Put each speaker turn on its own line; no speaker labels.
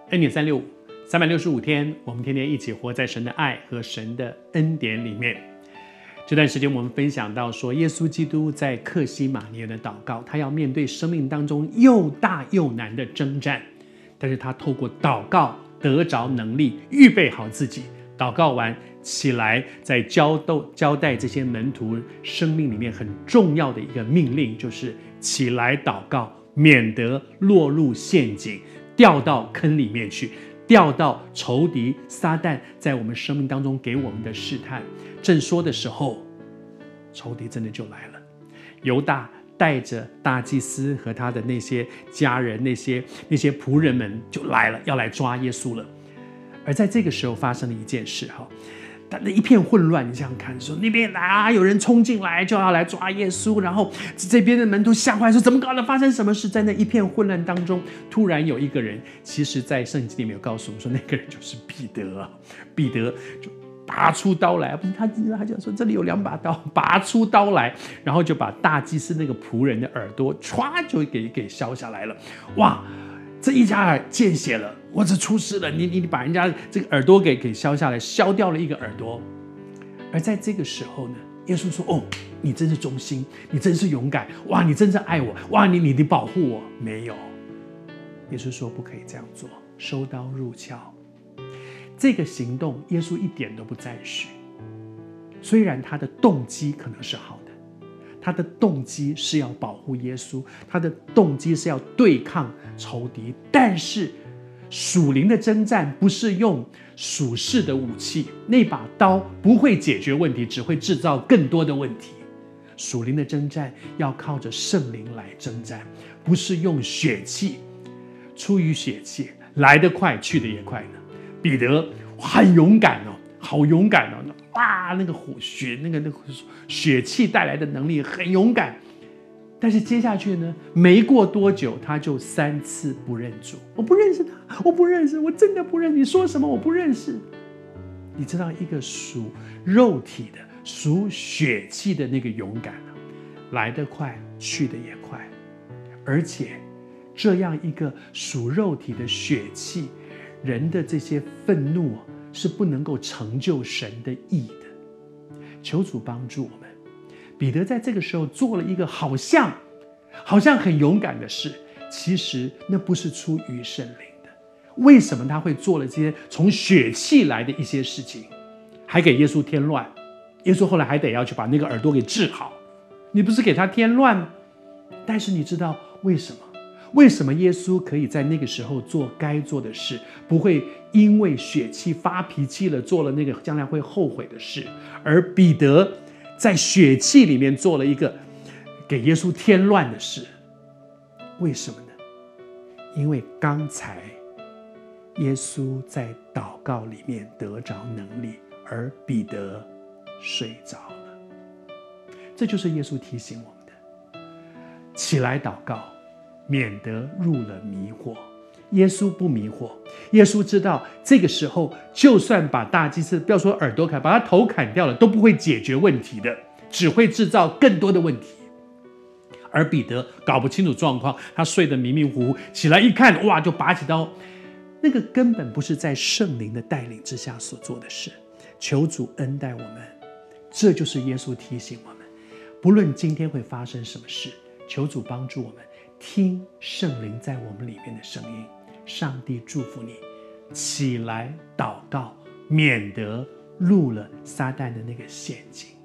恩典365 365天，我们天天一起活在神的爱和神的恩典里面。这段时间我们分享到说，耶稣基督在客西马尼园的祷告，他要面对生命当中又大又难的征战，但是他透过祷告得着能力，预备好自己。祷告完起来，再交代这些门徒生命里面很重要的一个命令，就是起来祷告，免得落入陷阱，掉到坑里面去，掉到仇敌撒旦在我们生命当中给我们的试探。正说的时候，仇敌真的就来了。犹大带着大祭司和他的那些家人、那些仆人们就来了，要来抓耶稣了。而在这个时候发生了一件事，但那一片混乱，你想想看，说那边有人冲进来就要来抓耶稣，然后这边的门徒吓坏，说怎么搞的？发生什么事？在那一片混乱当中，突然有一个人，其实在圣经里面有告诉我们说，那个人就是彼得啊。彼得就拔出刀来，他就说这里有2把刀，拔出刀来，然后就把大祭司那个仆人的耳朵歘就给削下来了。哇！这一家见血了，我这出事了！你把人家这个耳朵给削下来，削掉了一个耳朵。而在这个时候呢，耶稣说：“哦，你真是忠心，你真是勇敢，哇，你真是爱我，哇，你保护我。”没有，耶稣说不可以这样做，收刀入鞘。这个行动，耶稣一点都不赞许。虽然他的动机可能是好的。他的动机是要保护耶稣，他的动机是要对抗仇敌，但是属灵的征战不是用属世的武器，那把刀不会解决问题，只会制造更多的问题。属灵的征战要靠着圣灵来征战，不是用血气，出于血气，来得快去得也快呢。彼得很勇敢哦，好勇敢哦！哇，那个血气带来的能力很勇敢，但是接下去呢，没过多久他就3次不认主。我不认识他，我不认识，我真的不认识。你说什么我不认识。你知道，一个属肉体的、属血气的那个勇敢来得快，去得也快，而且这样一个属肉体的血气人的这些愤怒是不能够成就神的义的。求主帮助我们。彼得在这个时候做了一个好像很勇敢的事，其实那不是出于圣灵的。为什么他会做了这些从血气来的一些事情，还给耶稣添乱？耶稣后来还得要去把那个耳朵给治好。你不是给他添乱吗？但是你知道为什么？为什么耶稣可以在那个时候做该做的事，不会因为血气发脾气了，做了那个将来会后悔的事？而彼得在血气里面做了一个给耶稣添乱的事，为什么呢？因为刚才耶稣在祷告里面得着能力，而彼得睡着了。这就是耶稣提醒我们的：起来祷告，免得入了迷惑。耶稣不迷惑，耶稣知道这个时候就算把大祭司不要说耳朵砍，把他头砍掉了都不会解决问题的，只会制造更多的问题。而彼得搞不清楚状况，他睡得迷迷糊糊，起来一看，哇，就拔起刀。那个根本不是在圣灵的带领之下所做的事。求主恩待我们，这就是耶稣提醒我们，不论今天会发生什么事，求主帮助我们听圣灵在我们里面的声音。上帝祝福你，起来祷告，免得入了撒旦的那个陷阱。